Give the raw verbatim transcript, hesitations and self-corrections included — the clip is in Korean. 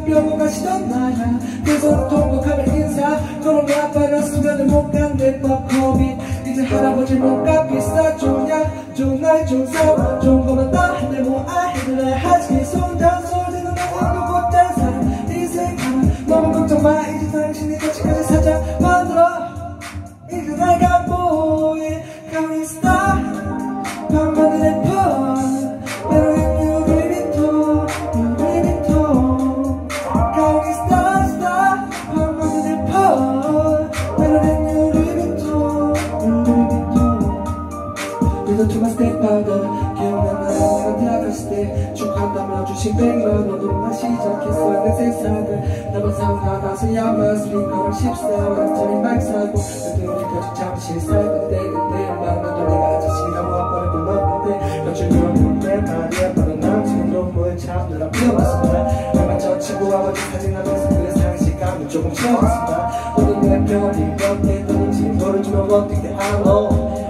병원 가시던 나야. 그래서 통곡하면 인사. 그런 아빠가 수면을 못 간대 뻑커비. 이제 할아버지 못가 비싸. 좋냐 좋은 날 좋은 삶 좋은 거만 다 한데 뭐 아이들의 하지. 손잡 소리는 나도 못한 사람. 이 생각은 너무 걱정 마. 이제 당신이 같이까지 살자 만들어. 이제 내가 뭐해 강의스타 밤하늘의 펄 메로인 루이비통 루이비통 강의스타 스타 밤하늘의 펄 메로인 루이비통 루이비통 그래도 투마 스텝 파우더 기억나나 내가 대학갔을 때 축하한다며 주신 백만 원으로 나 시작했어 내 세상을 나만 상가 가서 야마 스피커를 십사 만원짜리 마이크 사고 그때 우리까지 잠시 살던데 그때 만나도 내가 아저씨라고 와버리고 넣었는데 며칠 전에 말이야 바로 남친 너무의 참느라 피어봤습니다. 얼마 전 친구 아버지 사진하면서 그래 상실감을 조금 채웠습니다. 오늘 내 별이 몇 개 되는지 모르지만 어떻게 알아.